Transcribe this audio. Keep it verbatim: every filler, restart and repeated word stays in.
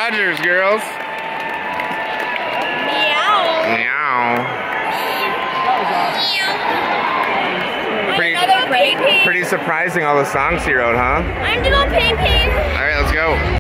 Rogers, girls. Meow. Meow. Pretty, Another pee-pee. pretty surprising all the songs he wrote, huh? I'm little pee-pee. All right, let's go.